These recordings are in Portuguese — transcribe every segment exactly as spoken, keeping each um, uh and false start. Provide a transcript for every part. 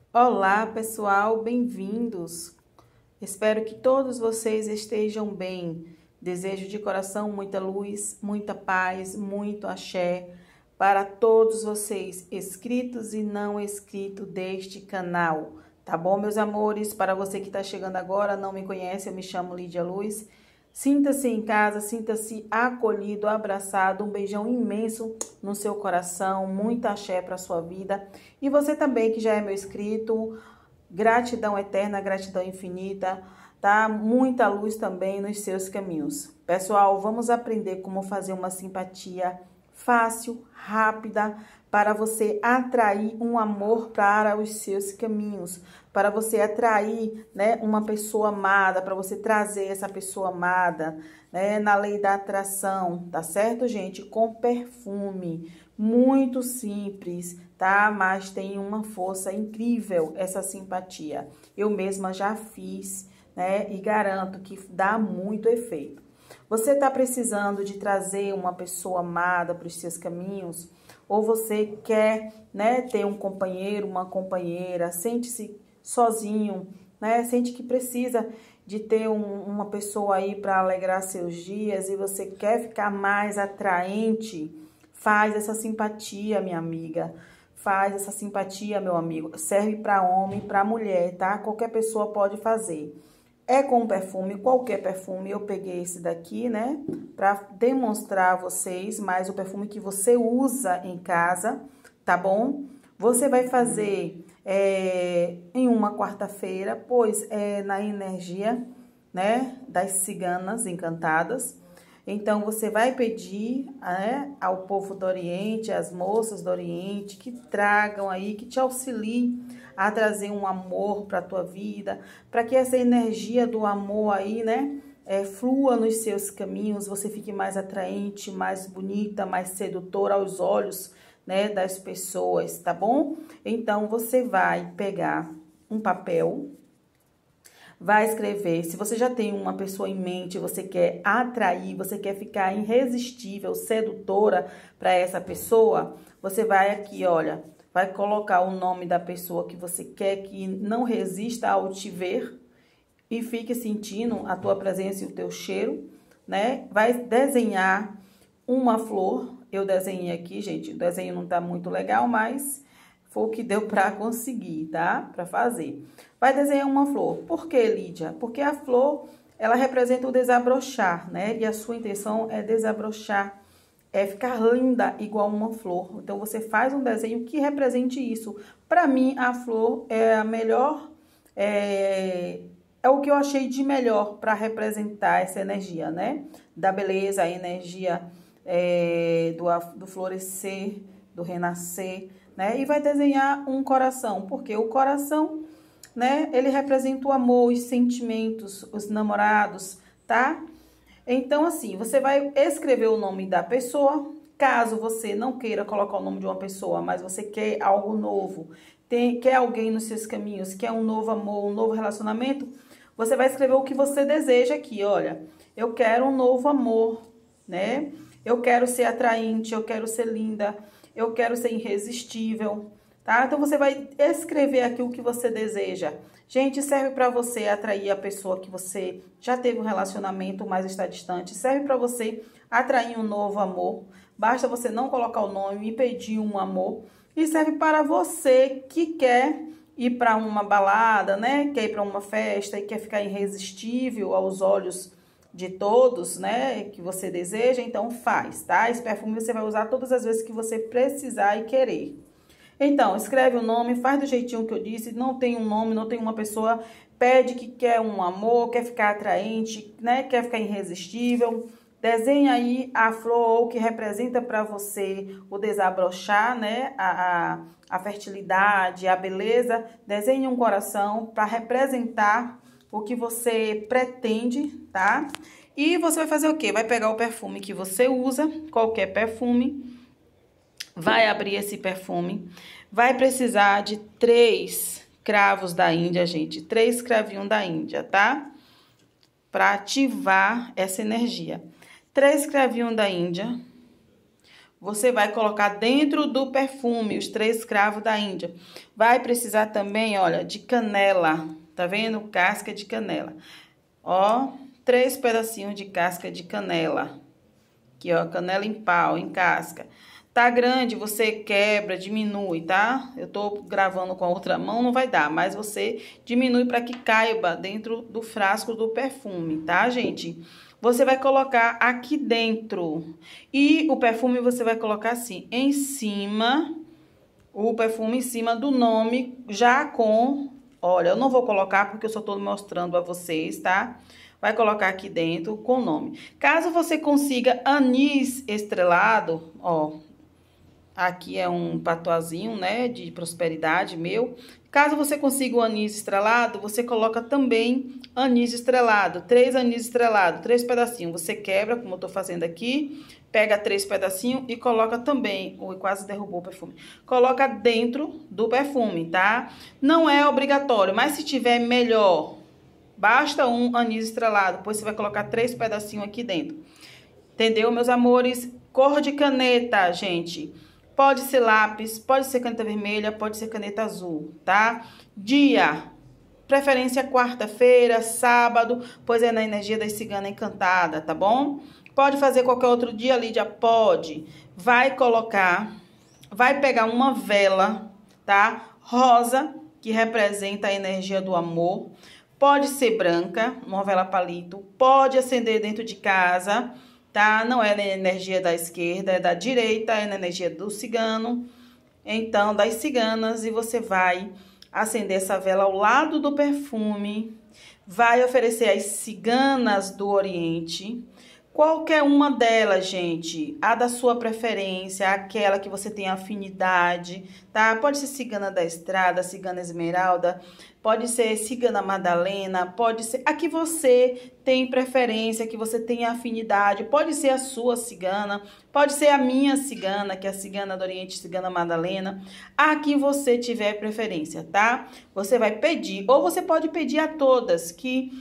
Olá, pessoal, bem-vindos. Espero que todos vocês estejam bem. Desejo de coração muita luz, muita paz, muito axé para todos vocês, inscritos e não inscritos deste canal. Tá bom, meus amores? Para você que está chegando agora, não me conhece, eu me chamo Lídia Luz. Sinta-se em casa, sinta-se acolhido, abraçado, um beijão imenso no seu coração, muita axé para a sua vida. E você também que já é meu inscrito, gratidão eterna, gratidão infinita, tá? Muita luz também nos seus caminhos. Pessoal, vamos aprender como fazer uma simpatia fácil, rápida, para você atrair um amor para os seus caminhos, para você atrair, né, uma pessoa amada, para você trazer essa pessoa amada, né, na lei da atração, tá certo, gente? Com perfume, muito simples, tá? Mas tem uma força incrível essa simpatia. Eu mesma já fiz, né, e garanto que dá muito efeito. Você está precisando de trazer uma pessoa amada para os seus caminhos? Ou você quer, né, ter um companheiro, uma companheira, sente-se sozinho, né? Sente que precisa de ter um, uma pessoa aí para alegrar seus dias e você quer ficar mais atraente? Faz essa simpatia, minha amiga. Faz essa simpatia, meu amigo. Serve para homem, para mulher, tá? Qualquer pessoa pode fazer. É com perfume, qualquer perfume. Eu peguei esse daqui, né, para demonstrar a vocês mais o perfume que você usa em casa, tá bom? Você vai fazer é, em uma quarta-feira, pois é na energia, né, das ciganas encantadas. Então, você vai pedir, né, ao povo do Oriente, às moças do Oriente, que tragam aí, que te auxiliem a trazer um amor para a tua vida, para que essa energia do amor aí, né, é, flua nos seus caminhos, você fique mais atraente, mais bonita, mais sedutora aos olhos, né, das pessoas, tá bom? Então, você vai pegar um papel, vai escrever, se você já tem uma pessoa em mente, você quer atrair, você quer ficar irresistível, sedutora para essa pessoa, você vai aqui, olha, vai colocar o nome da pessoa que você quer que não resista ao te ver e fique sentindo a tua presença e o teu cheiro, né? Vai desenhar uma flor, eu desenhei aqui, gente, o desenho não tá muito legal, mas foi o que deu para conseguir, tá? Para fazer. Vai desenhar uma flor. Por que, Lídia? Porque a flor, ela representa o desabrochar, né? E a sua intenção é desabrochar, é ficar linda igual uma flor. Então, você faz um desenho que represente isso. Para mim, a flor é a melhor, é, é o que eu achei de melhor para representar essa energia, né? Da beleza, a energia é, do, do florescer, do renascer, né? E vai desenhar um coração, porque o coração, né, ele representa o amor, os sentimentos, os namorados, tá? Então, assim, você vai escrever o nome da pessoa, caso você não queira colocar o nome de uma pessoa, mas você quer algo novo, tem, quer alguém nos seus caminhos, quer um novo amor, um novo relacionamento, você vai escrever o que você deseja aqui, olha, eu quero um novo amor, né? Eu quero ser atraente, eu quero ser linda, eu quero ser irresistível, tá? Então, você vai escrever aqui o que você deseja. Gente, serve para você atrair a pessoa que você já teve um relacionamento, mas está distante. Serve para você atrair um novo amor. Basta você não colocar o nome e pedir um amor. E serve para você que quer ir para uma balada, né? Quer ir para uma festa e quer ficar irresistível aos olhos de todos, né? Que você deseja, então faz, tá? Esse perfume você vai usar todas as vezes que você precisar e querer. Então, escreve o nome, faz do jeitinho que eu disse, não tem um nome, não tem uma pessoa, pede que quer um amor, quer ficar atraente, né? Quer ficar irresistível. Desenha aí a flor que representa para você o desabrochar, né? A, a, a fertilidade, a beleza. Desenhe um coração para representar o que você pretende, tá? E você vai fazer o quê? Vai pegar o perfume que você usa, qualquer perfume. Vai abrir esse perfume, vai precisar de três cravos da Índia, gente, três cravinhos da Índia, tá? Para ativar essa energia. Três cravinhos da Índia, você vai colocar dentro do perfume, os três cravos da Índia. Vai precisar também, olha, de canela, tá vendo? Casca de canela. Ó, três pedacinhos de casca de canela. Aqui, ó, canela em pau, em casca. Tá grande, você quebra, diminui, tá? Eu tô gravando com a outra mão, não vai dar, mas você diminui para que caiba dentro do frasco do perfume, tá, gente? Você vai colocar aqui dentro. E o perfume você vai colocar assim, em cima, o perfume em cima do nome, já com... Olha, eu não vou colocar porque eu só tô mostrando a vocês, tá? Vai colocar aqui dentro com o nome. Caso você consiga anis estrelado, ó, aqui é um patuazinho, né, de prosperidade meu. Caso você consiga o anis estrelado, você coloca também anis estrelado, três anis estrelado, três pedacinhos. Você quebra, como eu tô fazendo aqui, pega três pedacinhos e coloca também, ui, quase derrubou o perfume. Coloca dentro do perfume, tá? Não é obrigatório, mas se tiver, melhor. Basta um anis estrelado, depois você vai colocar três pedacinhos aqui dentro. Entendeu, meus amores? Cor de caneta, gente. Pode ser lápis, pode ser caneta vermelha, pode ser caneta azul, tá? Dia, preferência quarta-feira, sábado, pois é na energia da cigana encantada, tá bom? Pode fazer qualquer outro dia, Lídia? Pode. Vai colocar, vai pegar uma vela, tá? Rosa, que representa a energia do amor. Pode ser branca, uma vela palito. Pode acender dentro de casa, tá? Não é na energia da esquerda, é da direita, é na energia do cigano. Então, das ciganas, e você vai acender essa vela ao lado do perfume. Vai oferecer às ciganas do Oriente. Qualquer uma delas, gente, a da sua preferência, aquela que você tem afinidade, tá? Pode ser cigana da estrada, cigana esmeralda, pode ser cigana Madalena, pode ser a que você tem preferência, que você tem afinidade, pode ser a sua cigana, pode ser a minha cigana, que é a cigana do Oriente, cigana Madalena, a que você tiver preferência, tá? Você vai pedir, ou você pode pedir a todas que...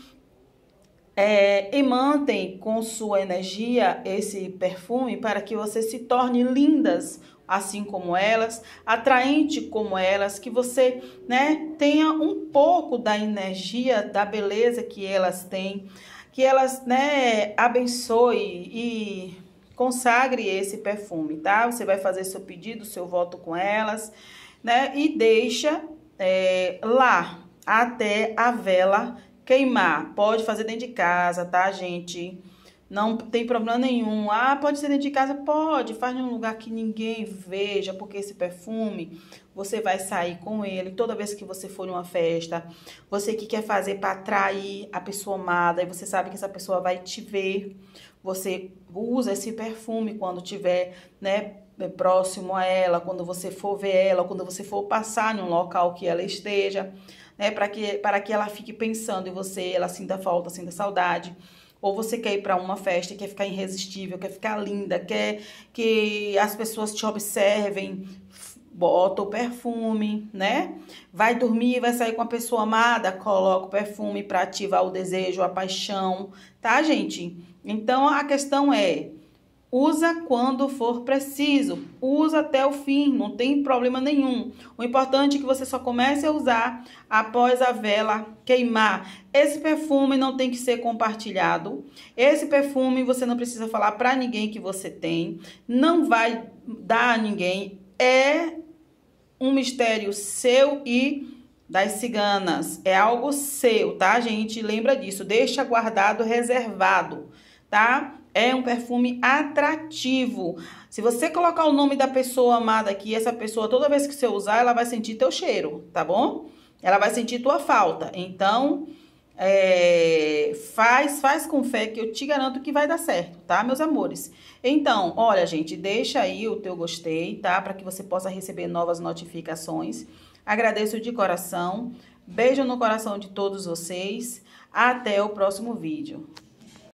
É, emantem com sua energia esse perfume para que você se torne lindas, assim como elas, atraente como elas, que você, né, tenha um pouco da energia, da beleza que elas têm, que elas, né, abençoe e consagre esse perfume, tá? Você vai fazer seu pedido, seu voto com elas, né, e deixa é, lá até a vela queimar. Pode fazer dentro de casa, tá, gente? Não tem problema nenhum. Ah, pode ser dentro de casa? Pode. Faz em um lugar que ninguém veja, porque esse perfume, você vai sair com ele toda vez que você for em uma festa. Você que quer fazer para atrair a pessoa amada, e você sabe que essa pessoa vai te ver. Você usa esse perfume quando tiver, né, próximo a ela, quando você for ver ela, quando você for passar em um local que ela esteja, né, para que, para que ela fique pensando em você, ela sinta falta, sinta saudade. Ou você quer ir para uma festa, quer ficar irresistível, quer ficar linda, quer que as pessoas te observem, bota o perfume, né? Vai dormir, vai sair com a pessoa amada, coloca o perfume para ativar o desejo, a paixão, tá, gente? Então, a questão é... usa quando for preciso, usa até o fim, não tem problema nenhum. O importante é que você só comece a usar após a vela queimar. Esse perfume não tem que ser compartilhado. Esse perfume você não precisa falar para ninguém que você tem. Não vai dar a ninguém. É um mistério seu e das ciganas. É algo seu, tá, gente? Lembra disso. Deixa guardado, reservado, tá? É um perfume atrativo. Se você colocar o nome da pessoa amada aqui, essa pessoa, toda vez que você usar, ela vai sentir teu cheiro, tá bom? Ela vai sentir tua falta. Então, é, faz, faz com fé que eu te garanto que vai dar certo, tá, meus amores? Então, olha, gente, deixa aí o teu gostei, tá? Para que você possa receber novas notificações. Agradeço de coração. Beijo no coração de todos vocês. Até o próximo vídeo.